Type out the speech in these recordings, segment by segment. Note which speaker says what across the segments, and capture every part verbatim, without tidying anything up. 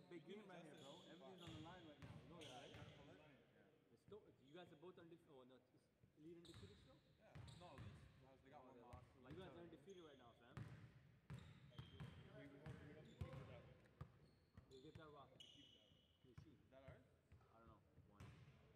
Speaker 1: big game right here, bro. Everything's on the line right now. You know that, right? It's still, you guys are both undefeated. Oh, no, it's Elite undefeated still?
Speaker 2: Yeah. No, Elite. They got one loss.
Speaker 1: You guys are undefeated right now, fam.
Speaker 3: We, we, hope, we hope to keep it that way.
Speaker 1: We'll get that rock.
Speaker 2: Is that ours?
Speaker 1: I don't know. One.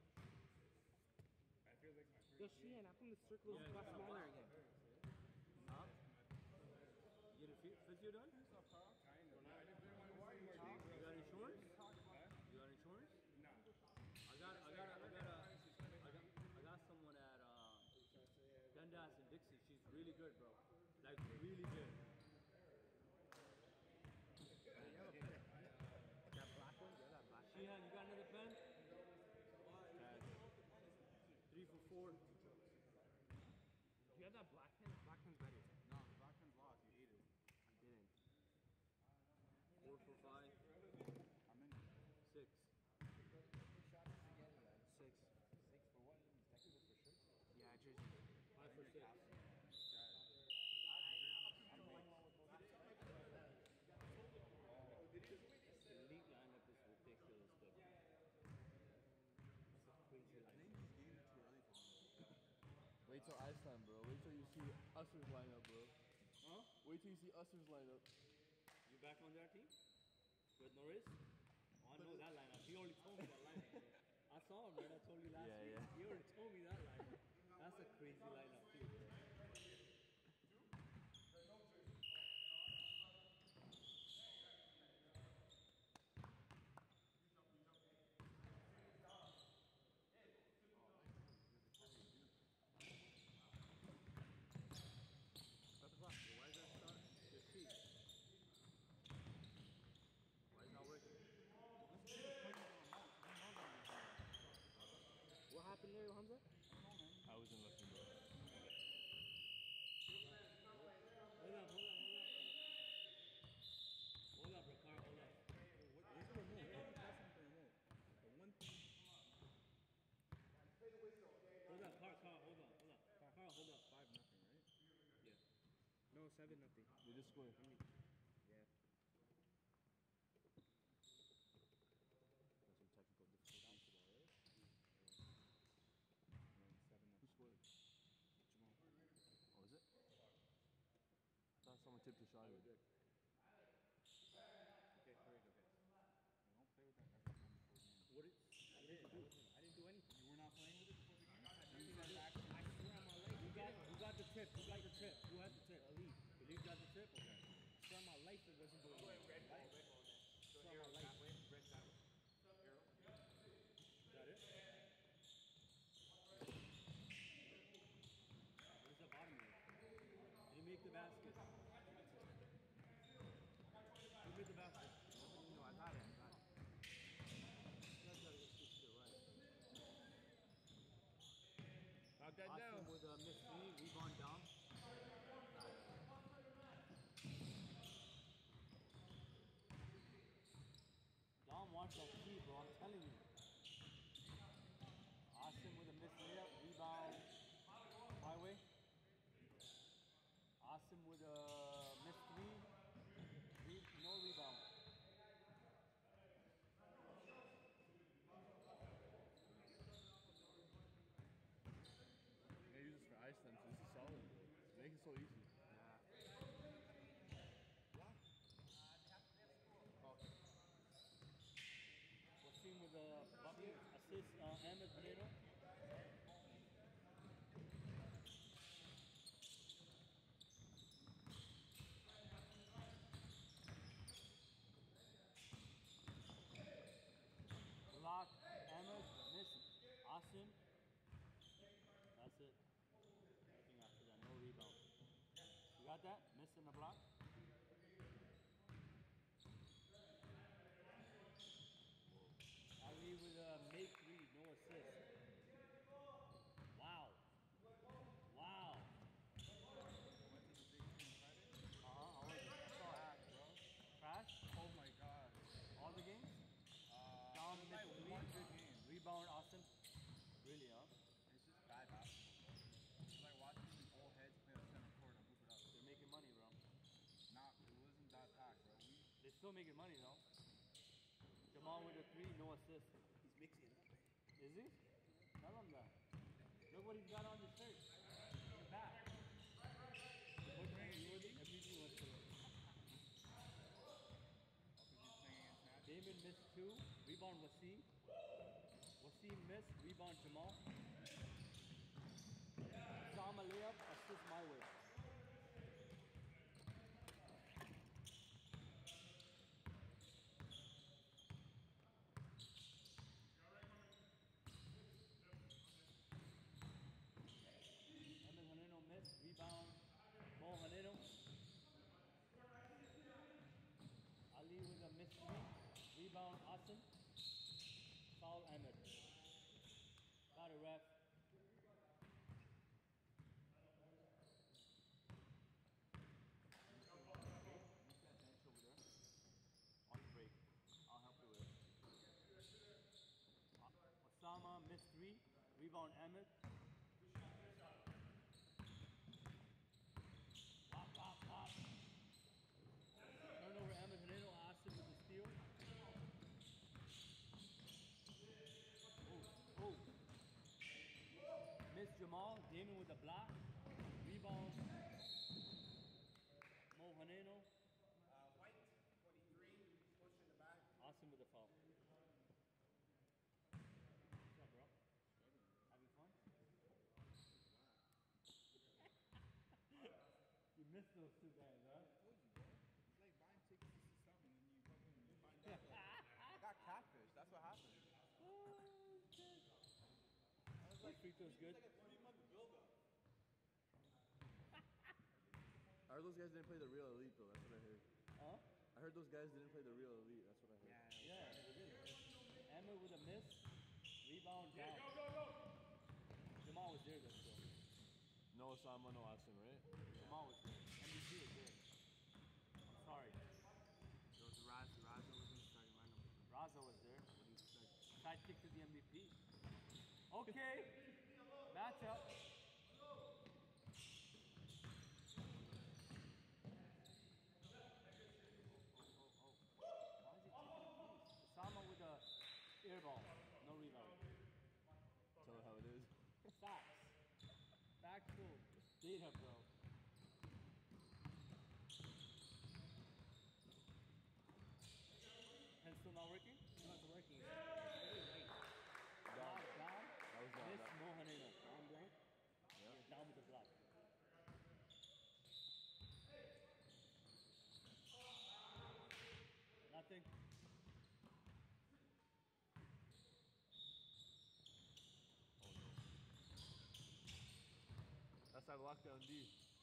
Speaker 3: I feel like my first
Speaker 4: Yo, Sheehan, how come the circle is got smaller again?
Speaker 1: Huh? You get a physio done?
Speaker 3: kind of. I didn't want to see more games.
Speaker 1: You got insurance? You got insurance?
Speaker 3: No.
Speaker 1: I got, I got, I got, I got, I got someone at um, Dundas and Dixie. She's really good, bro. Like really good.
Speaker 4: That black one? Yeah, that black one.
Speaker 1: Sheehan, you got another pen? Three for four.
Speaker 4: Do you have that black pen? Black pen's better.
Speaker 2: No, the black pen's lost. You ate it.
Speaker 4: I didn't.
Speaker 1: Four for five.
Speaker 2: I'm in.
Speaker 1: Six.
Speaker 4: Six.
Speaker 5: Six for what? Technical for sure.
Speaker 4: Yeah, jersey.
Speaker 1: Five for six. The elite lineup is ridiculous, though. It's a crazy
Speaker 2: I
Speaker 1: lineup.
Speaker 2: think this game is too early for them.
Speaker 6: Wait till Iceland, bro. Wait till you see Usher's lineup, bro.
Speaker 1: Huh?
Speaker 6: Wait till you see Usher's lineup.
Speaker 1: You back on that team? With Norris? Oh, I know that lineup. He already told me that lineup. I saw him, man. I told you last
Speaker 6: Yeah,
Speaker 1: week.
Speaker 6: yeah.
Speaker 1: He already told me that lineup. That's a crazy lineup, too, bro. Why is that start? Your seat. Why is it not working?
Speaker 4: What happened there, Hamza?
Speaker 6: I wasn't looking, bro.
Speaker 1: Hold up, hold up, hold up. Hold up, bro. Carl, hold up.
Speaker 2: Where's the remote? That's not the remote. The one thing.
Speaker 1: Hold up, Carl, Carl, hold up, hold up. Carl, hold up.
Speaker 2: Five nothing, right?
Speaker 1: Yeah.
Speaker 4: No, seven nothing.
Speaker 6: They just scored.
Speaker 4: Yeah.
Speaker 6: Got some technical difficulties.
Speaker 2: Seven
Speaker 6: Who scored?
Speaker 2: Jamal.
Speaker 6: Oh, is it? I thought someone tipped a shot.
Speaker 1: We're good.
Speaker 2: Okay, great, okay. Don't play with that every time before the game.
Speaker 1: What did I didn't do? I didn't do anything.
Speaker 2: You were not playing with it before the game?
Speaker 1: You got it. I swear on my life. Who got, who got the tip? Who got the tip? Who had the tip? Elite. Elite got the tip? Okay.
Speaker 4: I swear on my life it wasn't doing anything.
Speaker 5: Red ball, red ball then. So
Speaker 4: Swear
Speaker 5: arrow
Speaker 4: on my life.
Speaker 5: that way, red that way. Arrow.
Speaker 1: Is that it? Where's the bottom of it? Did he make the basket? Who made the basket?
Speaker 4: No, I got it. I got it.
Speaker 1: You guys gotta get switched to the right.
Speaker 4: Knock that
Speaker 1: Austin
Speaker 4: down.
Speaker 1: with a miss three, rebound down. Dom wants that three, bro. I'm telling you. Austin with a missed layup, rebound, highway. Austin with a missed three, re no rebound.
Speaker 6: I use this for Iceland, so this is solid, bro. Make it so easy.
Speaker 4: Yeah.
Speaker 1: Wasim with a bucket, assist, uh, Ahmed Pinero. Block, Ahmed, miss, Asim. That's it. Nothing after that, no rebound. You got that? Missing the block? Ali with a make three, no assist. Wow. Wow.
Speaker 2: Went to the big game Friday.
Speaker 1: Uh-huh, how was it?
Speaker 2: I saw hack, bro.
Speaker 1: Trash?
Speaker 2: Oh my god.
Speaker 1: All the games?
Speaker 2: Uh,
Speaker 1: Down
Speaker 2: it was
Speaker 1: miss
Speaker 2: like
Speaker 1: three.
Speaker 2: one good game.
Speaker 1: Rebound, Austin. Really, huh?
Speaker 2: It's just bad basketball. It's like watching these old heads play on center court and hoop it up.
Speaker 1: They're making money, bro.
Speaker 2: Not, it wasn't that packed, bro. We,
Speaker 1: They're still making money, though. Jamal with a three, no assist.
Speaker 5: He's mixing it up, man.
Speaker 1: Is he? Tell him that. Look what he's got on the shirt. In the back. What brand you with it? M V P went to it. Damon missed two. Rebound Wasim. Wasim missed. Rebound Jamal. Sama layup. Assist my way. Emil Haneno missed. Rebound. Mo Haneno. Ali with a missed three. Rebound Asim. Foul Ahmed. Got a ref. On break. I'll help you with it. Osama missed three. Rebound Ahmed. Pop, pop, pop. Turnover Ahmed Haneno. Asim with the steal. Oh, oh. Miss Jamal. Damon with the block. Rebound. Mo Haneno.
Speaker 5: Uh, White, twenty-three, push in the back.
Speaker 1: Asim with the foul. What's up, bro? Having fun? You missed those two guys, huh?
Speaker 2: It's like buying tickets to see something and you fucking find out.
Speaker 6: I got catfish. That's what happened.
Speaker 1: Oh, shit.
Speaker 5: I was
Speaker 1: Like free throws good?
Speaker 5: It's like a three-month build-up.
Speaker 6: I heard those guys didn't play the real elite though. That's what I heard.
Speaker 1: Huh?
Speaker 6: I heard those guys didn't play the real elite. That's what I heard.
Speaker 1: Yeah, it is. Emma with a miss. Rebound down. Jamal was there, though, still.
Speaker 6: No Osama, no Asim, right?
Speaker 1: Jamal was there. M V P was there. I'm sorry.
Speaker 4: There was Raz. Raza was in the starting lineup.
Speaker 1: Raza was there.
Speaker 4: What do you expect?
Speaker 1: Sidekick to the M V P. Okay. Matchup. Why is he taking a piece? Osama with a air ball. No rebound.
Speaker 6: Tell her how it is.
Speaker 1: Facts. Factual data, bro. Pen still not working?
Speaker 4: It's not working.
Speaker 1: Down, down.
Speaker 6: That was down.
Speaker 1: Miss
Speaker 6: That-
Speaker 1: Mohanena.
Speaker 4: Down blank.
Speaker 1: Yeah, down with the block. Nothing.
Speaker 6: That's that lockdown D.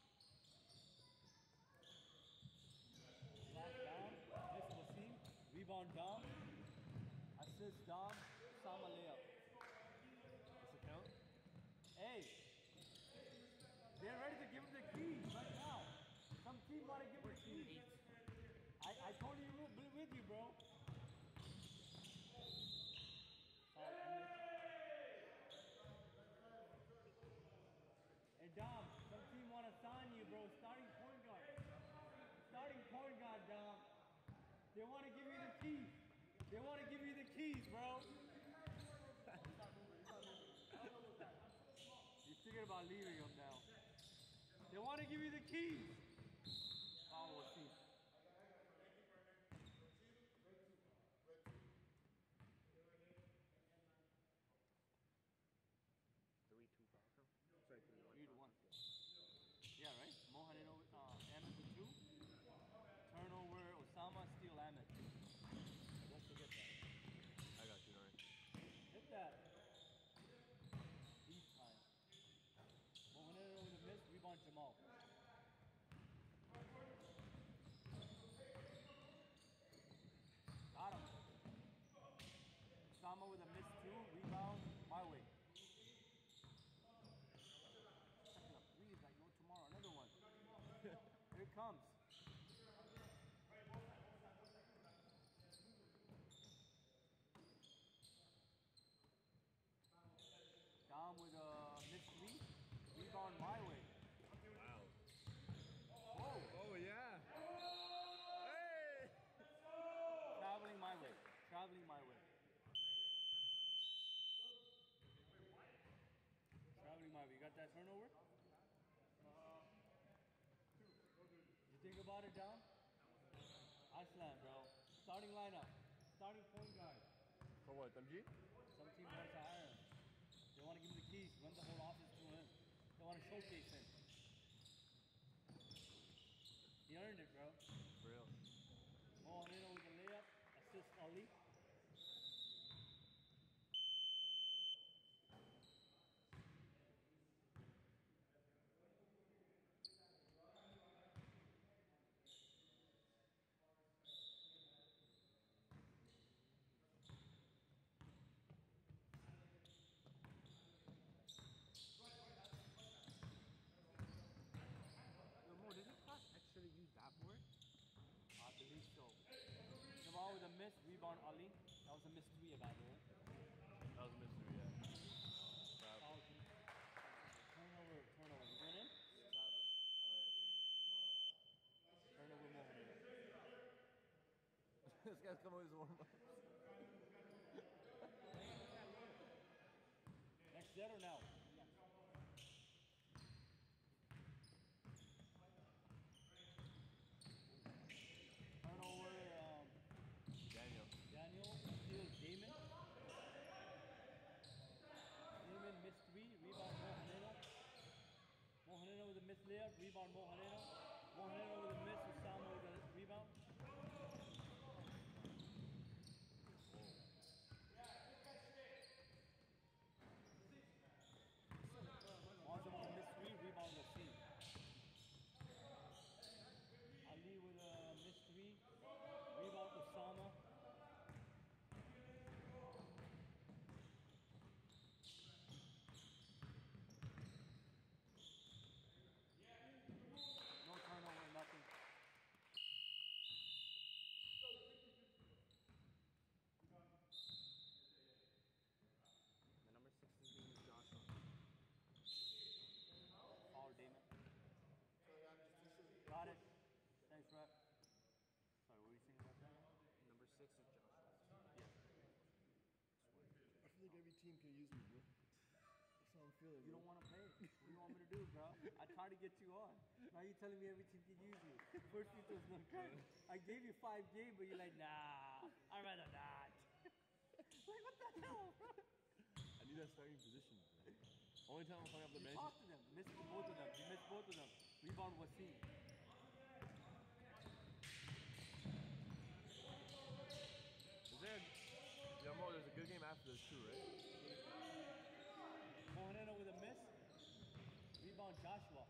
Speaker 1: Block down. Miss Wasim. Rebound down. Assist down. Sama layup.
Speaker 6: What's the count?
Speaker 1: Hey. They're ready to give him the keys right now. Some team want to give him the keys. I, I totally will be with you, bro. Foul ended. Hey, Dom, some team want to sign you, bro. Starting point guard. Starting point guard, Dom. They want to give you the keys. They want to give you the keys, bro. You're thinking about leaving them now. They want to give you the keys. Foul will see.
Speaker 4: Three, two, five. No? Sorry, three, one.
Speaker 1: Three to one. Yeah, right? Mohanen over uh, Ahmed with two. Turnover, Osama, steal Ahmed. Don't forget that.
Speaker 6: I got you, Nari.
Speaker 1: Hit that. Deep time. Mohanen with a miss, rebound Jamal. Got him. Osama with a miss two, rebound, my way. Second up three is like no tomorrow. Another one. Here it comes. Down with a missed three. Rebound my way.
Speaker 6: Wow.
Speaker 1: traveling my way. Traveling my way. You got that turnover? You think about it, down? Iceland, bro. Starting lineup. Starting point guard.
Speaker 6: For what, M G?
Speaker 1: Some team wants to hire him. They want to give him the keys, run the whole office through him. They want to showcase him. He earned it, bro.
Speaker 6: For real.
Speaker 1: Mohanino with the layup, assist Ali.
Speaker 4: Yo, Mo, does it cost extra to use that board?
Speaker 1: I believe so. Jamal with a miss, rebound Ali. That was a miss three, by the way.
Speaker 6: That was a mystery, yeah.
Speaker 1: Foul team. Turnover, turnover. You going in?
Speaker 6: Travel. Oh, yeah,
Speaker 1: Turnover Mohanino.
Speaker 6: this guy's coming with his warm up.
Speaker 1: Next set or now? Turnover, um,
Speaker 6: Daniel.
Speaker 1: Daniel, steals Damon. Damon missed three, rebound Mohanino. Mohanino with a missed layup, rebound Mohanino. Mohanino with a miss, Osama with a rebound. Monza with a missed three, rebound Wasim. Ali with a missed three, rebound Osama. No turnover, nothing.
Speaker 4: The number six's name is Joshua.
Speaker 1: Foul, Damon. Got it. Thanks, ref. Sorry, what were you saying about that?
Speaker 4: Number six is Joshua.
Speaker 3: I feel like every team can use me, bro. That's how I'm feeling,
Speaker 1: You
Speaker 3: bro.
Speaker 1: don't want to play. What do you want me to do, bro? I tried to get you on. Now you're telling me every team can use you. First you was no good. I gave you five games, but you're like, nah, I'd rather not. Like, what the hell, bro?
Speaker 6: I need that starting position. Bro. Only time I'm coming off the
Speaker 1: You
Speaker 6: bench.
Speaker 1: talked to them. Missed both of them. You missed both of them. Rebound Wasim.
Speaker 6: Is there? Yeah, Mo, there's a good game after this too, right?
Speaker 1: Mohanino with a miss. Rebound Joshua.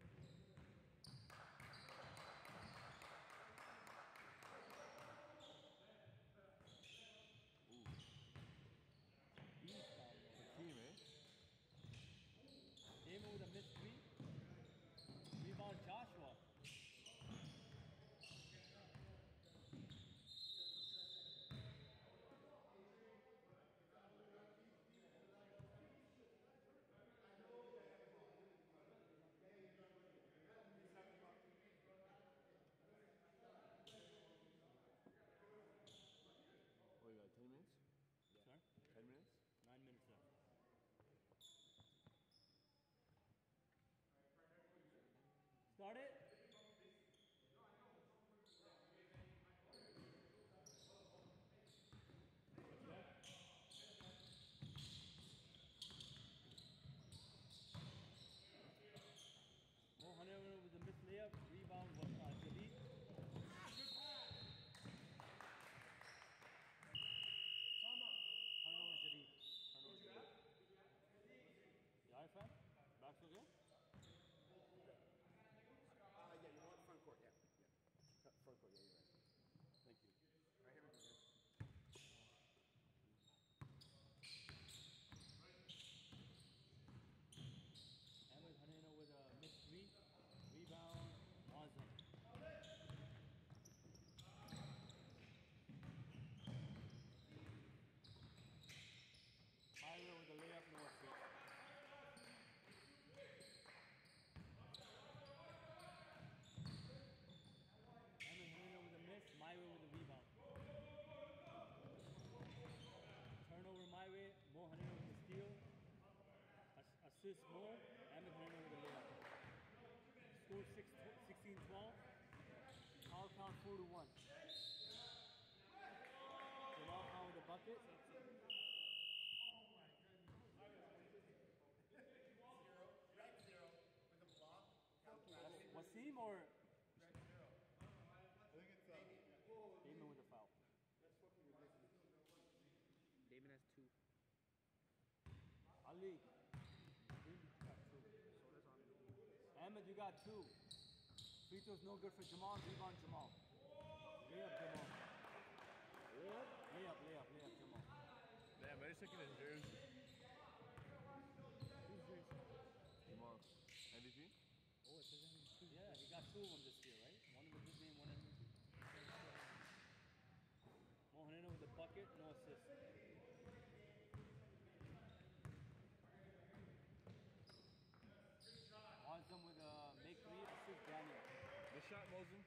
Speaker 6: Ooh,
Speaker 1: Beast down there.
Speaker 6: team, eh?
Speaker 1: Damon with a missed three. Rebound Joshua. Assist Mo. Ahmed Hanina with a layup. Score six, sixteen twelve. Foul count four to one. Jamal Khan with the bucket.
Speaker 5: Red zero with a block.
Speaker 1: Wasim or
Speaker 5: Red zero.
Speaker 3: I think it's uh,
Speaker 1: Damon with the foul?
Speaker 4: Damon has two.
Speaker 1: Ali. Ahmed, you got two. Free throw's no good for Jamal. Rebound Jamal. Layup Jamal. Layup? Layup, layup, layup Jamal.
Speaker 6: Damn, I just taking his jersey.
Speaker 1: Who's this?
Speaker 6: Jamal. M V P?
Speaker 1: Oh, it says M V P. Yeah, he got two of them this year, right? One in the big game, one in M V P. Mohanina with the bucket, no assist. Azam with a make three, assist Daniel.
Speaker 6: Good shot, Mosin.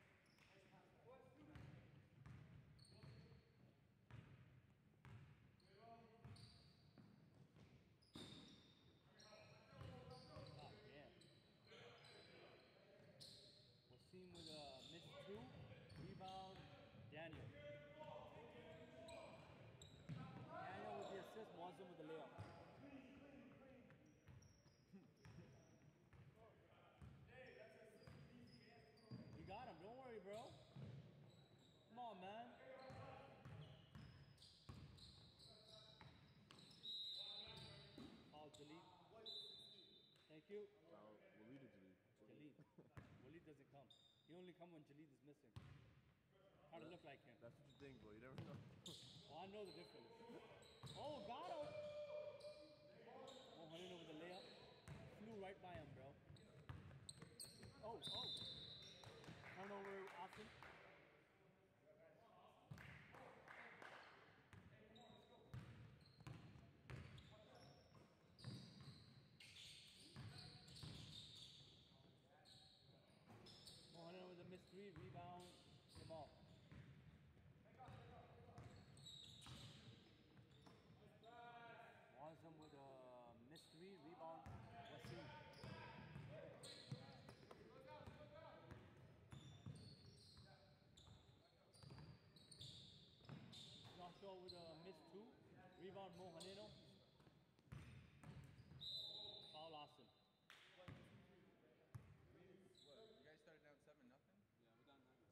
Speaker 1: God damn. Wasim with a miss two, rebound Daniel. Daniel with the assist, Muazzam with the layup. You got him, don't worry, bro. Come on, man. Foul, delete. Thank you.
Speaker 6: Wow, Walid is elite.
Speaker 1: Jalid. Walid doesn't come. He only come when Jalid is missing. Try to look like him.
Speaker 6: That's what you think, bro. You never know.
Speaker 1: Oh, I know the difference. Oh, got him. Mohanina with the layup. Flew right by him, bro. Oh, oh. Turnover option. Mohanina with a missed three, rebound, Jamal. Muazzam with a missed three, rebound, Wasim. Joshua with a missed two, rebound, Mohanino. Foul, Asim.
Speaker 2: What? You guys started down seven nothing?
Speaker 4: Yeah, we're down nine.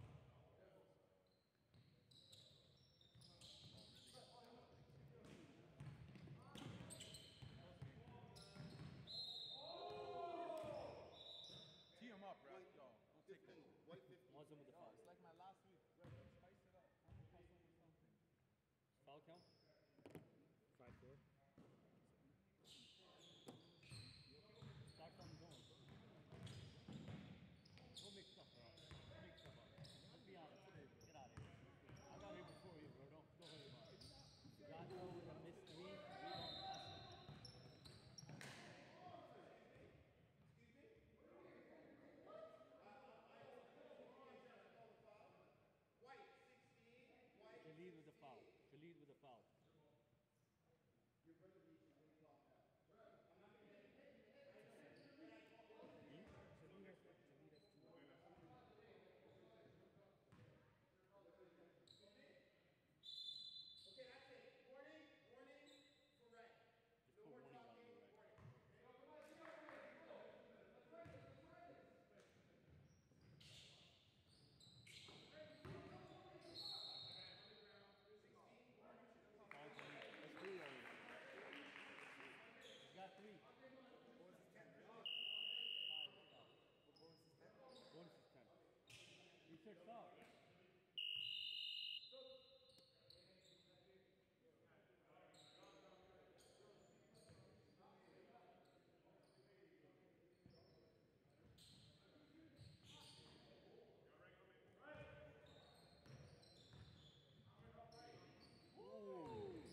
Speaker 2: Tee him up, bro. Go. We'll take that.
Speaker 5: White fifteen.
Speaker 1: Muazzam with the
Speaker 2: Yo,
Speaker 1: foul.
Speaker 2: it's like my last week. Bro, let's spice it up. I'm gonna pass over something.
Speaker 1: Foul count?
Speaker 4: Five four.
Speaker 1: Start from zone. Don't make stuff up. Don't make stuff up. Let's be honest. Get out of here. I got here before you, bro. Don't, don't worry about it. Joshua with a missed three, rebound, Asim.
Speaker 5: White sixteen. White.
Speaker 1: Khalid with the foul. Khalid with the foul.
Speaker 5: Okay, that's it. Warning. Warning for red.
Speaker 1: Just put warning on you, right? Foul Khalid.
Speaker 6: That's three already.
Speaker 1: He's got three.
Speaker 5: Bonus is ten.
Speaker 1: Five. Foul.
Speaker 5: Bonus is ten.
Speaker 1: Bonus is ten. You said foul. Ooh.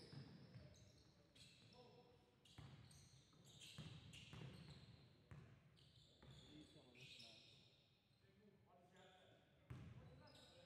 Speaker 1: Need some of this, man.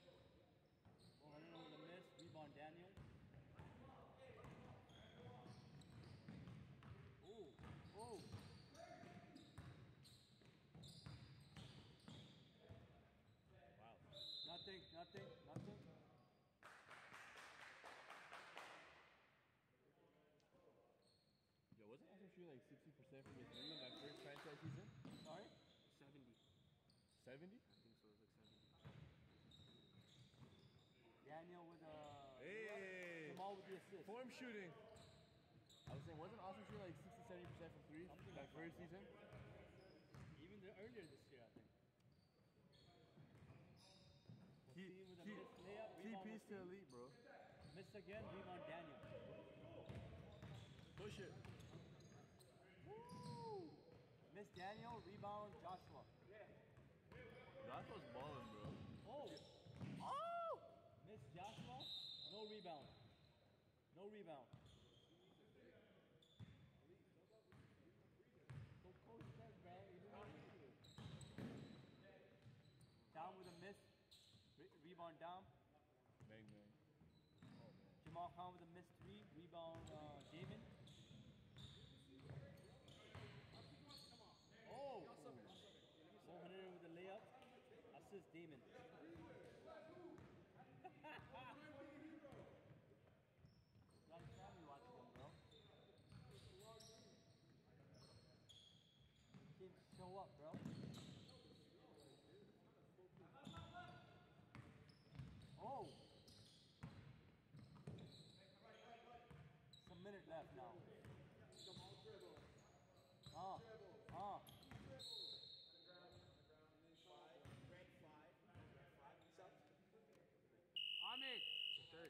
Speaker 6: seventy?
Speaker 4: I think so. It was like seventy.
Speaker 1: Daniel with a
Speaker 6: Hey!
Speaker 1: Jamal with the assist.
Speaker 6: Form shooting. I was saying, wasn't Austin shooting like sixty, seventy percent from three?
Speaker 1: Something
Speaker 6: Like
Speaker 1: like
Speaker 6: first
Speaker 1: that.
Speaker 6: season?
Speaker 1: Even the, earlier this year, I think.
Speaker 6: Key,
Speaker 1: Wasim with a
Speaker 6: key,
Speaker 1: missed layup.
Speaker 6: key
Speaker 1: Rebound
Speaker 6: piece to
Speaker 1: Wasim.
Speaker 6: elite, bro.
Speaker 1: Miss again. Rebound Daniel.
Speaker 6: Push it.
Speaker 1: Woo! Miss Daniel. Rebound Joshua.
Speaker 6: That was balling, bro.
Speaker 1: Oh! Oh! Miss Joshua. No rebound. No rebound. So coach said, bro. You didn't want to. Down with a miss. Re- rebound down.
Speaker 6: Bang, bang.
Speaker 1: Jamal Khan with a missed three. Rebound uh, Damon. Oh! Mohanera with a layup. Assist Damon. Got a family watching him, bro. Kids show up, bro. Oh! Some minute left now. Ah, ah. Ahmed!
Speaker 4: Third.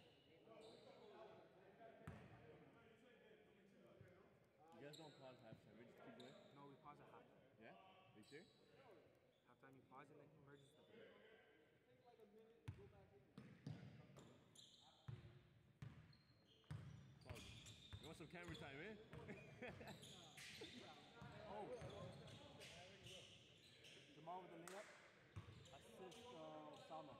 Speaker 6: You guys don't pause halftime, we just keep going?
Speaker 4: No, we pause at halftime.
Speaker 6: Yeah? Are you sure?
Speaker 4: Halftime, you pause and then he merges the third.
Speaker 6: Pause. You want some camera time, eh?
Speaker 1: Oh! Jamal with the layup. Assist uh, Osama.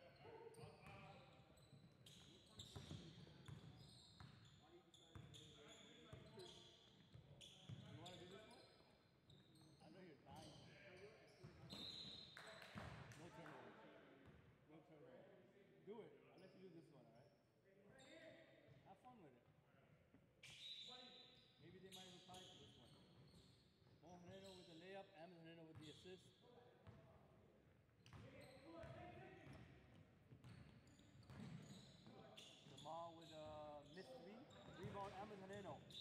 Speaker 1: You want to do this one? I know you're dying. No turnover. No turnover. Do it. I'll let you do this one, alright? Have fun with it. Maybe they might reply to this one. Mo Herrera with the layup, Ahmed Herrera with the assist. Jamal with a missed three. Rebound, Ahmed Herrera.
Speaker 5: White,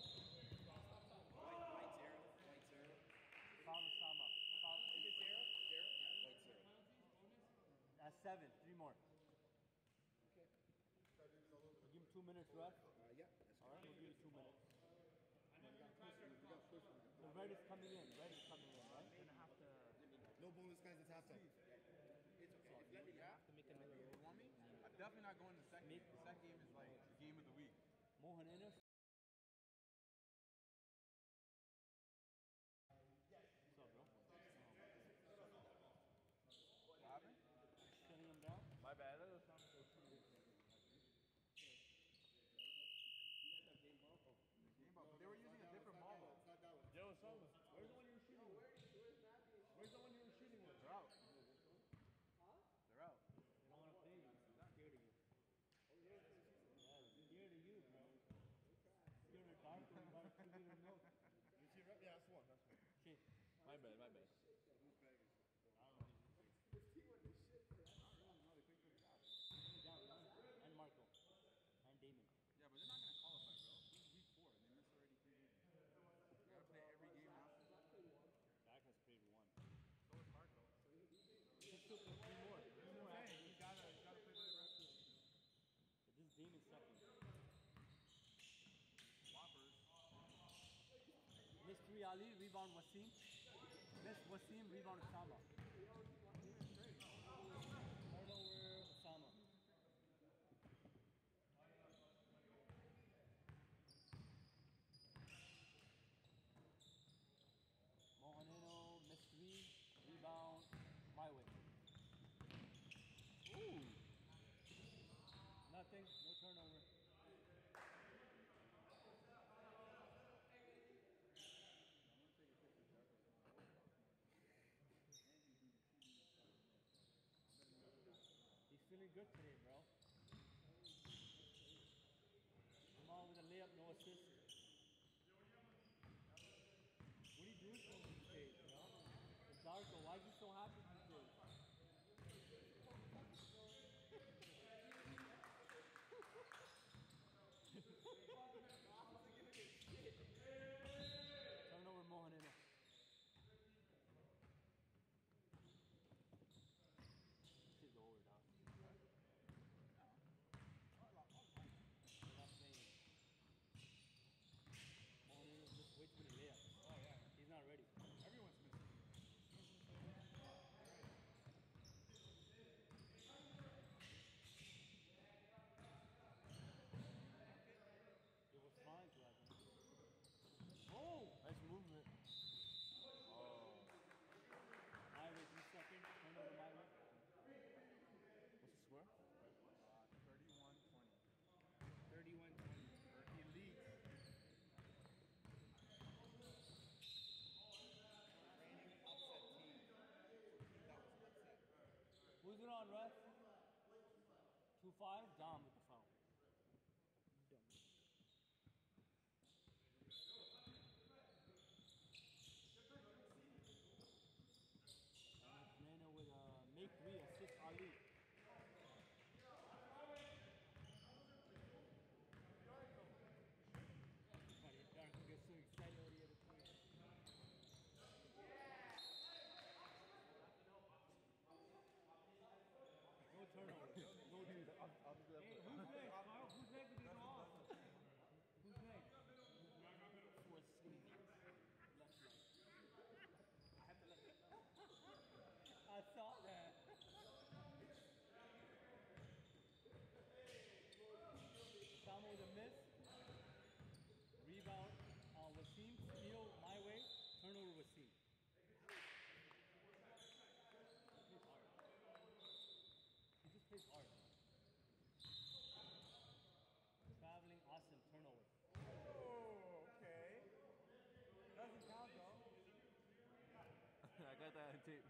Speaker 5: white zero. White zero.
Speaker 1: Foul Osama. Foul.
Speaker 5: Is it zero? Zero? Yeah, white zero.
Speaker 1: That's seven. Three more.
Speaker 5: Okay.
Speaker 1: We'll give him two minutes rest.
Speaker 5: Uh, yeah, that's
Speaker 1: Alright, we'll give you two minutes.
Speaker 5: We got push. We got push.
Speaker 1: So Red is coming in. Red is coming in, right?
Speaker 4: You're gonna have to.
Speaker 5: No bonus, guys. It's halftime. It's okay. If let me
Speaker 2: Yeah?
Speaker 4: have to make another
Speaker 2: You want me? I'm definitely not going to the second game. The second game is like the game of the week.
Speaker 1: Mo Herrera. What's up, bro?
Speaker 2: What happened?
Speaker 1: Shutting him down.
Speaker 6: My bad. That was something so
Speaker 2: Game ball, but they were using a different ball.
Speaker 6: Yo, Osama, where's the one you were shooting with? Where's the one you were shooting with?
Speaker 2: They're out. They're out.
Speaker 1: They don't want to play you. They're scared of you. Yeah, they're scared of you, bro. Scared of Darko. You got a two liter milk.
Speaker 3: You see, right? Yeah, that's one. That's one.
Speaker 1: Shit.
Speaker 6: My bad, my bad.
Speaker 1: Down, and Marco. And Damon.
Speaker 2: Yeah, but they're not gonna qualify, bro. This is week four, and they missed already three games. You gotta play every game now.
Speaker 1: Dak has played one.
Speaker 2: So is Marco.
Speaker 1: Just took three more. Three more after.
Speaker 2: Hey, you gotta, you gotta play for the rest of the
Speaker 1: But this is Damon's second.
Speaker 2: Whoppers.
Speaker 1: Miss three Ali, rebound Wasim. Miss Wasim, rebound Osama. Turnover Osama. Mohanino, miss three, rebound, my way. Ooh. Nothing, no turnover. He's feeling good today, bro. Jamal with a layup, no assist. What are you doing for him these days, bro? Darko, why is he so happy these Turnover, Mohanina. This is over now. They're not playing. Mohanina just waits for the layup.
Speaker 2: Oh yeah.
Speaker 1: He's not ready.
Speaker 2: Everyone's missing.
Speaker 1: It was fine to us. Oh!
Speaker 6: Nice movement. Oh.
Speaker 1: My way, three seconds. Turnover, my way.
Speaker 6: What's the score?
Speaker 2: Uh, thirty-one twenty.
Speaker 4: thirty-one twenty.
Speaker 2: For elite. Reigning upset team. That was upset.
Speaker 1: Who's it on, ref? two five? Dom with the foul. Nana with a make three, assist Ali. Buddy, Darko gets so excited over the other point. No turnover. No dude.
Speaker 6: I'll, I'll just do that
Speaker 1: Hey,
Speaker 6: for
Speaker 1: who's next, Carl? Who's next with these balls? Who's next?
Speaker 4: For sleep.
Speaker 1: Left leg.
Speaker 4: I have to let it go.
Speaker 1: I saw that. Osama with a miss. Rebound on Wasim. Steal my way. Turnover Wasim. He plays hard. He just plays hard. Traveling awesome. Turnover.
Speaker 2: Oh, okay.
Speaker 1: Doesn't count though.
Speaker 6: I got that on tape.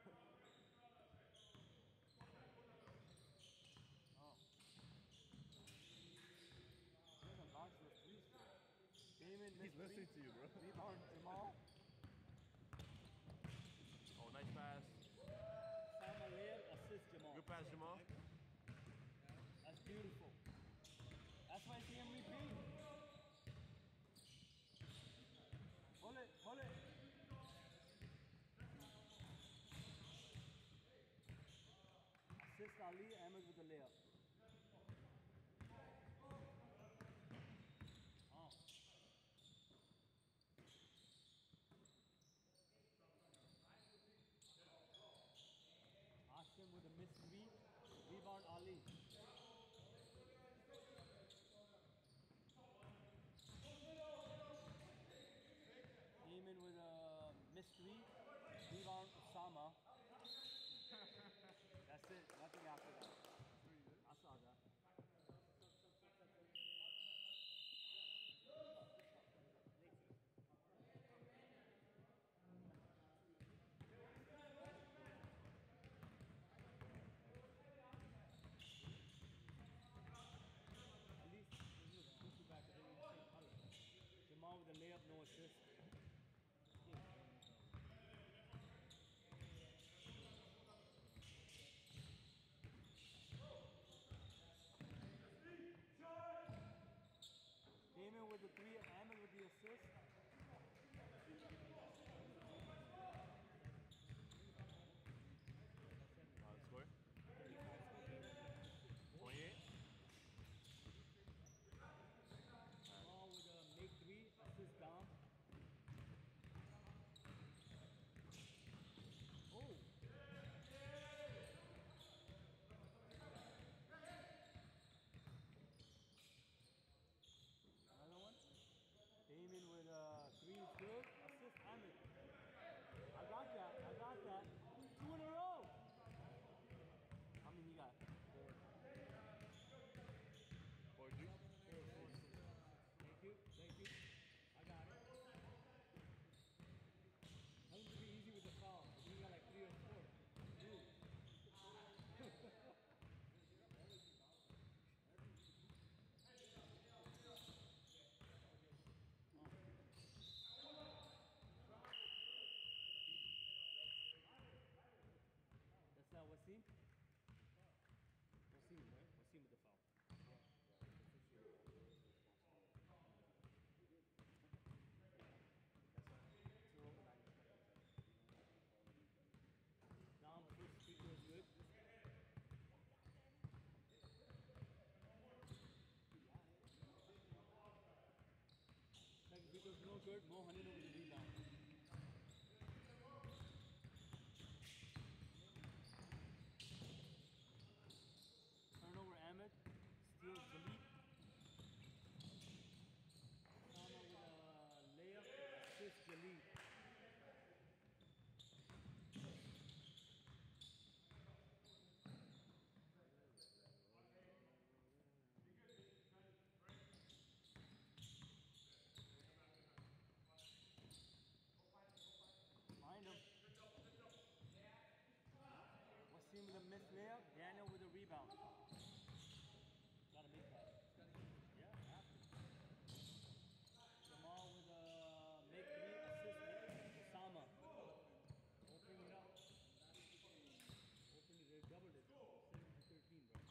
Speaker 1: Oh. He doesn't launch those threes today. Damon
Speaker 6: He's
Speaker 1: missed
Speaker 6: listening
Speaker 1: three.
Speaker 6: to you, bro.
Speaker 1: Rebound Jamal.
Speaker 6: Oh, nice pass.
Speaker 1: Sama layup, assist Jamal.
Speaker 6: Good pass, Jamal.
Speaker 1: That's beautiful. That's why it's the M V P. Hold it, hold it. Assist Ali, Ahmed with the layup. Oh. Asim with a missed three. Rebound Ali. Eamon with a missed three. Rebound Osama. That's it. Nothing after that. I saw that. At least this was two two back, but they were the same color. Jamal with a layup, no assist. good. Mohanen over the rebound. Turnover Ahmed. Steal Jalip. Sama with a layup. Assist Jalip. Find him. Wasim with a missed layup. Daniel with a rebound. Gotta make that. Yeah, have to. Jamal with a make three assist. Osama. Open it up. Open it. They doubled it. seven to thirteen, bro.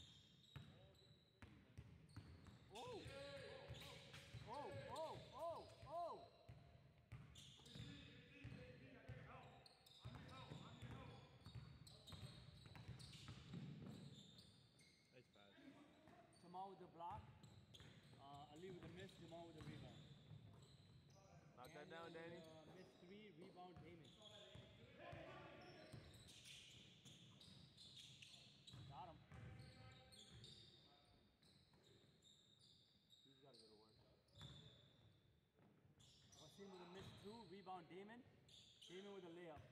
Speaker 1: Oh! Oh! Oh! Oh! Oh!
Speaker 6: Nice pass.
Speaker 1: Jamal with the block. Uh, Ali with the miss. Jamal with the rebound.
Speaker 6: Knock that down, Danny.
Speaker 1: With, uh, miss three. Rebound Damon. Got him. He's got to go to work. Wasim with a miss two. Rebound Damon. Damon with a layup.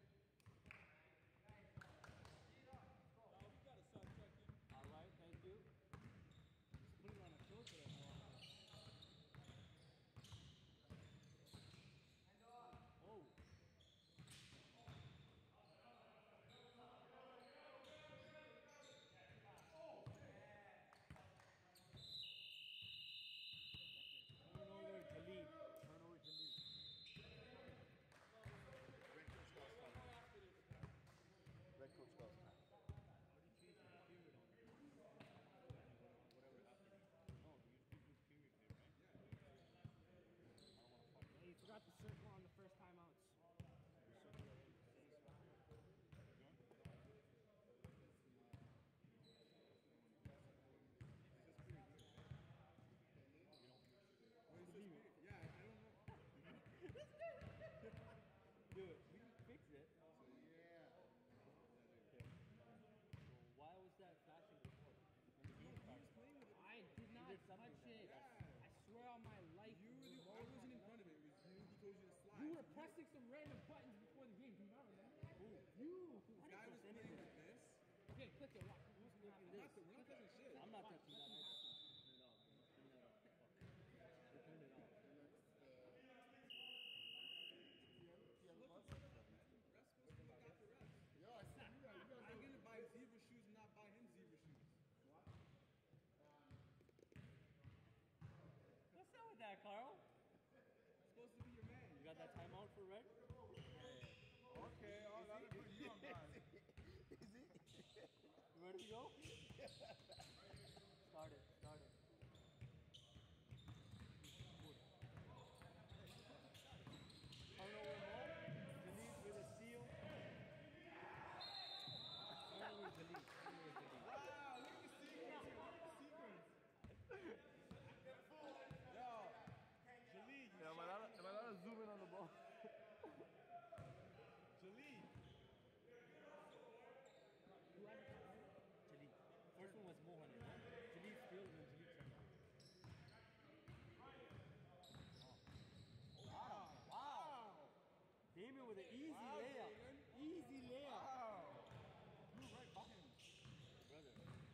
Speaker 1: All right, thank you. Just put it on a filter. Oh. Turnover Jalib. Turnover Jalib.
Speaker 3: Red coach lost time. Red coach lost time.
Speaker 1: How do you change the period on it? Whatever happened. No, you you do period there, right? I don't want to fuck.
Speaker 4: Hey, you forgot the circle on the first timeouts.
Speaker 2: Where's this period? Yeah, I don't know.
Speaker 1: Dude, we can fix it.
Speaker 2: Yeah.
Speaker 1: So why was that flashing before? When the game started?
Speaker 2: Playing with it.
Speaker 4: I did not
Speaker 1: did something
Speaker 4: touch
Speaker 1: then.
Speaker 4: it.
Speaker 2: Yeah.
Speaker 4: I swear on my life.
Speaker 2: You,
Speaker 4: the
Speaker 2: you, I
Speaker 4: remote
Speaker 2: wasn't in
Speaker 4: on
Speaker 2: front of it. It was you. He told you to slide.
Speaker 4: You were pressing some random buttons before the game. Do you not remember?
Speaker 1: Who?
Speaker 4: You.
Speaker 2: The guy was playing with this.
Speaker 4: Okay, click it. Watch. Who's
Speaker 1: Clicking
Speaker 4: clicking
Speaker 2: We're
Speaker 1: this.
Speaker 2: not, we're not touching shit.
Speaker 1: I'm not touching that either. Turn it off, bro. Turn that off. Fuck. They turned it off.
Speaker 2: Refs supposed to look after refs.
Speaker 3: Yo, I see you guys. You guys
Speaker 2: I'm gonna buy zebra shoes and not buy him zebra shoes.
Speaker 1: What's up with that, Carl?
Speaker 2: Supposed to be your man.
Speaker 1: You got that timeout for red?
Speaker 2: Okay, oh, that is put you on blast.
Speaker 1: You ready to go? Start it. Start it. Turnover Mo. Jalib with a steal. Turnover Jalib. Turnover Jalib.
Speaker 2: Wow, look at the sequence. Look at the sequence. Yo, Jalid, you
Speaker 6: Yeah, am I allowed, am I allowed to zoom in on the ball?
Speaker 2: Jalid.
Speaker 1: Who had it? Jalib. First one was Mohanen. Jalib steals and Jalib turnover. Wow. Wow. Damon with an easy
Speaker 2: Wow,
Speaker 1: layup.
Speaker 2: Damon.
Speaker 1: Easy layup.
Speaker 2: Wow. You were right by him.
Speaker 1: Brother.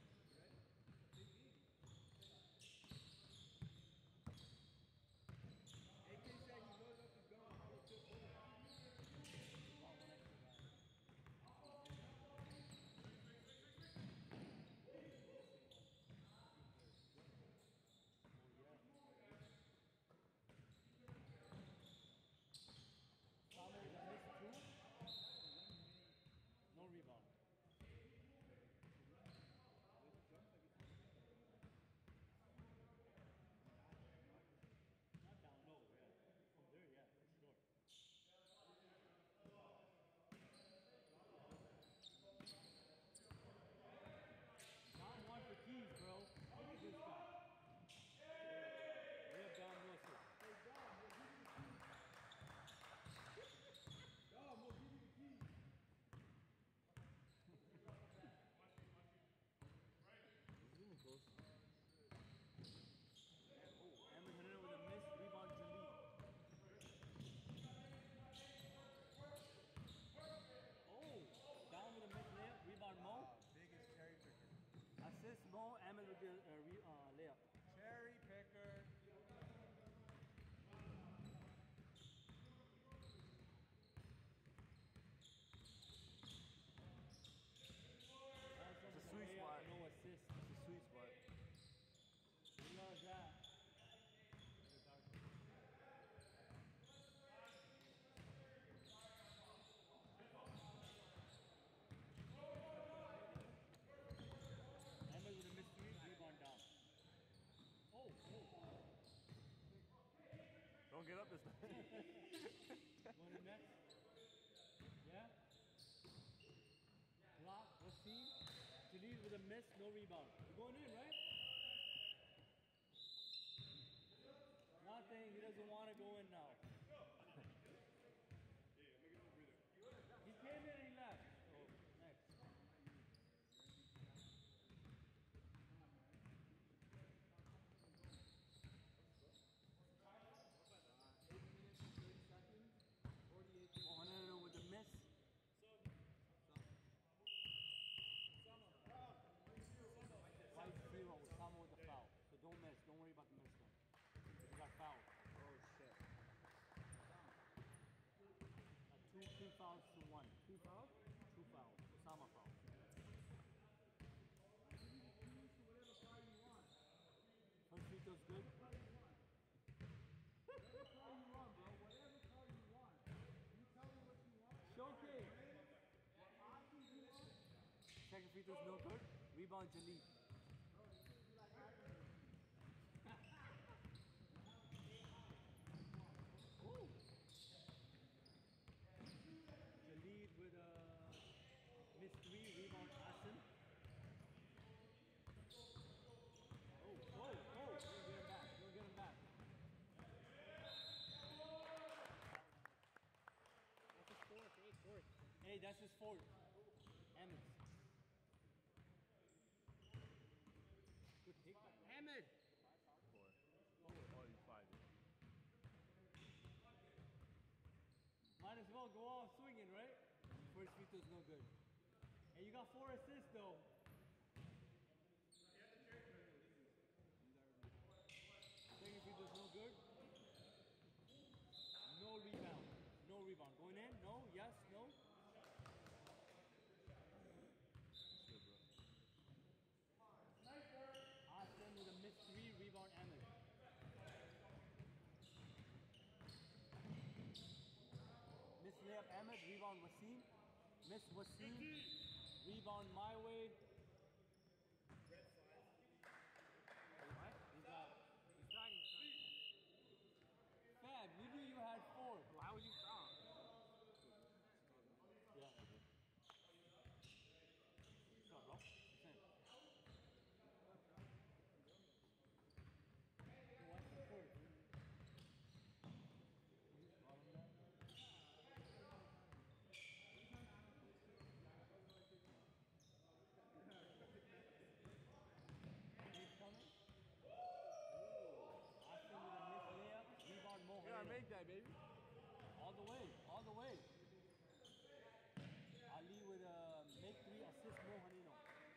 Speaker 2: A K said he loaded up his gun. I was just over.
Speaker 1: Wow, one extra guy. Samo with a miss two.
Speaker 6: it up this time.
Speaker 1: Going in next? Yeah? Block, Wasim. Jalil with a miss, no rebound. You're going in, right? Nothing, he doesn't want to go in now. He came in and he left. So, next. Mohanero with the miss. five zero, Osama with the foul. So don't miss. Don't worry about the miss then. You got fouled.
Speaker 3: Oh shit.
Speaker 1: Uh, two, two fouls to one. Two fouls? Two fouls. Osama foul. First free throw's good. Showcase. Second free throw's no good. Rebound Jalil. Oh. Jalil with a miss three. Rebound Asim. Oh, oh, oh. Don't get him back. Don't get him back.
Speaker 4: That's his fourth, hey, fourth.
Speaker 1: Hey, that's his fourth. Emmett. Good pick by him.
Speaker 4: Ahmed!
Speaker 6: Four. Oh, he's five.
Speaker 1: Might as well go off swinging, right? First free throw's no good. Hey, you got four assists though. Second free throw's no good. No rebound. No rebound. Going in? No? Yes? No?
Speaker 6: Good, bro.
Speaker 1: Austin with a miss three. Rebound Emmett. Miss layup Emmett. Rebound Wasim. Miss Wasim. Rebound my way.
Speaker 4: What?
Speaker 1: He's out.
Speaker 4: He's trying, he's trying.
Speaker 1: Fab, you knew you had four.
Speaker 4: Why would you foul?
Speaker 1: Yeah. What's up, bro? What's in? So what's the first? He's coming. Austin with a missed layup. Rebound Mo.
Speaker 6: Yeah, make that, baby.
Speaker 1: All the way, all the way. Ali with a make three assist Mo Hanino.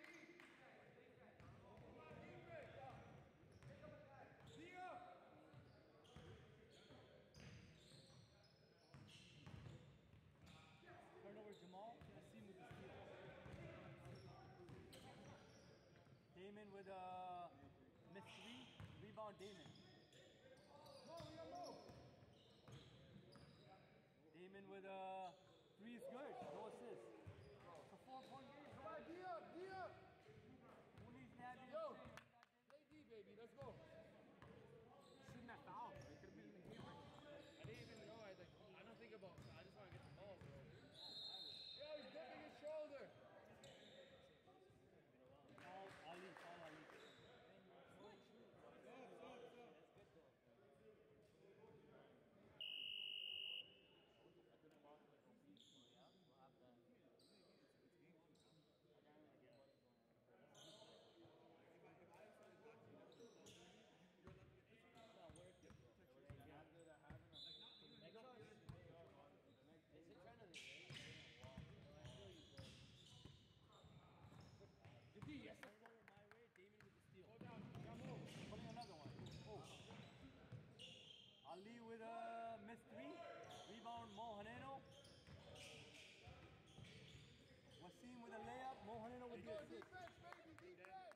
Speaker 1: Turnover Jamal, Wasim with the steal. Damon with a miss three, rebound Damon. Damon with a three is good, no assist. It's a four point game.
Speaker 6: Come on, D up, D up.
Speaker 1: Who needs Nabi?
Speaker 6: Yo. Play D, baby. Let's go.
Speaker 4: Shouldn't have fouled. They could have been in the game right now.
Speaker 2: I didn't even know. I like. I don't think about. I just want to get the ball, bro.
Speaker 6: Yo, he's dipping his shoulder.
Speaker 1: Foul Ali, foul Ali.
Speaker 4: Yes, sir.
Speaker 1: Turnover my way, Damon with the steal. Putting another one. Oh. Ali with a miss three. Rebound Mo Haneno. Wasim with a layup. Mo Haneno with the
Speaker 6: Go
Speaker 1: assist.
Speaker 6: defense, baby, defense.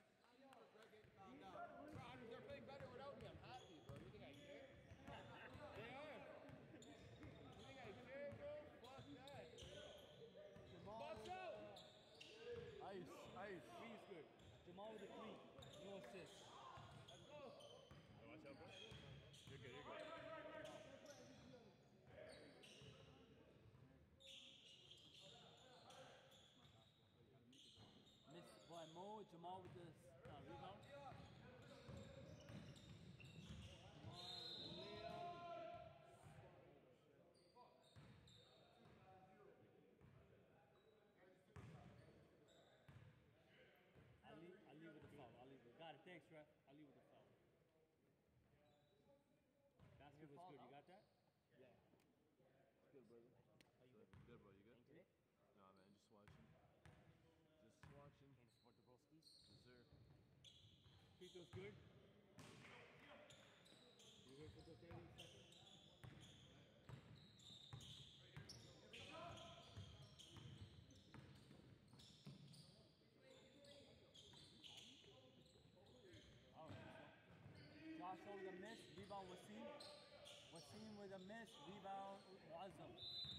Speaker 6: Bro, they're playing better without me. I'm happy, bro. You think I care? They are. You think I care, bro? Fuck that.
Speaker 1: Jamal
Speaker 6: Box
Speaker 1: with
Speaker 6: out.
Speaker 1: a-
Speaker 6: Ice, ice.
Speaker 1: Three is good. Jamal with a three. No assist.
Speaker 6: Let's go.
Speaker 2: Watch out, bro.
Speaker 6: You're good, you're good.
Speaker 1: Jamal with the uh, rebound. Jamal with the layup. I'll leave, I'll leave with the foul. I'll leave with Got it. Thanks, ref. I'll leave with the foul. Basketball's good. You got that?
Speaker 6: Yeah. Good, brother.
Speaker 1: How you
Speaker 2: Good,
Speaker 1: good?
Speaker 2: good, bro. You good?
Speaker 1: Today?
Speaker 2: Nah, man. Just watching. Just watching.
Speaker 1: Came to support the Broskis.
Speaker 2: Yes, sir.
Speaker 1: Free throws good. You here for the thirty seconds? All right. Joshua with a miss. Rebound Wasim. Wasim with a miss. Rebound Muazzam.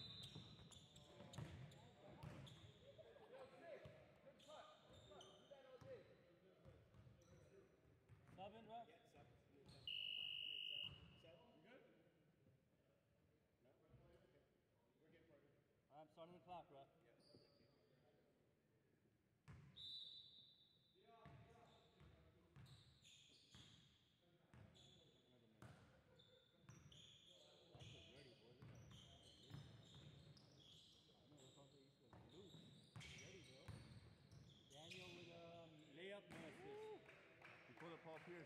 Speaker 1: Seven, ref?
Speaker 5: Yeah, Seth. You Seth. Seth. Seth, you good? No? Okay. We're good, partner.
Speaker 1: I'm starting the clock, ref.
Speaker 5: Yes. Thank you.
Speaker 1: Daniel with a um, layup, no assist.
Speaker 2: He pulled up Paul Pierce.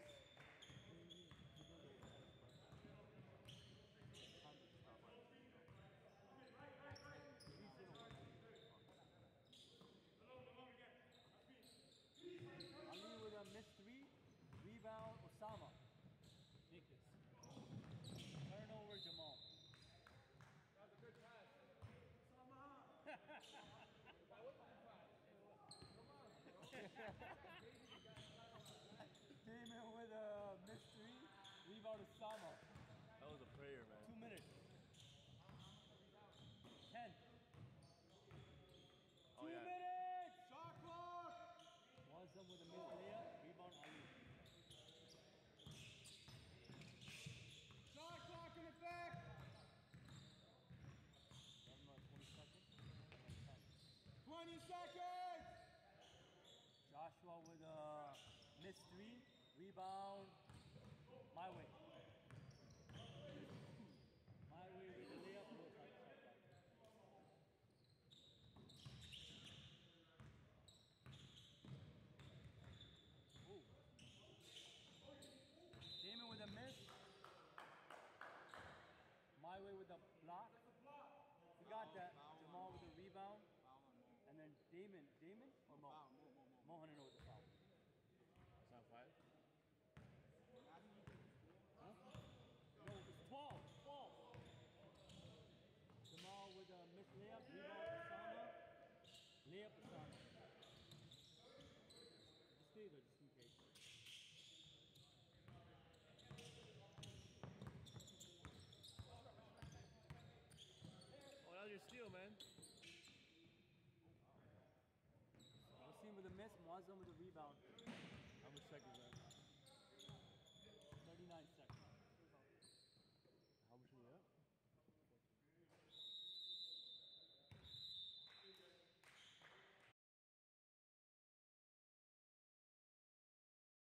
Speaker 1: Ali with a missed three. Rebound, Osama. Take this. Turnover, Jamal.
Speaker 6: That was a good pass.
Speaker 1: Damon with a missed three. Rebound, Osama.
Speaker 2: That was a prayer, man.
Speaker 1: Two minutes. Ten.
Speaker 2: Oh,
Speaker 1: Two
Speaker 2: yeah.
Speaker 1: minutes!
Speaker 5: Shot clock!
Speaker 1: Muazzam with a missed layup. Rebound, Ali.
Speaker 5: Shot clock in effect!
Speaker 1: eleven minutes, twenty seconds. ten.
Speaker 5: twenty seconds!
Speaker 1: Joshua with a missed three. Rebound. My way. My way with the layup. No, sorry, sorry, sorry. Ooh. Damon with a miss. My way with the block. We got that. Jamal with the rebound. And then Damon. Damon or Mo? Mohan with the foul.
Speaker 6: Sound five?
Speaker 1: Huh? No, it's twelve. twelve. Jamal with a missed layup. Rebound Osama. Layup Osama. Just stay there just in case.
Speaker 6: Oh, that was your steal, man.
Speaker 1: Wasim with a miss. Muazzam with a rebound.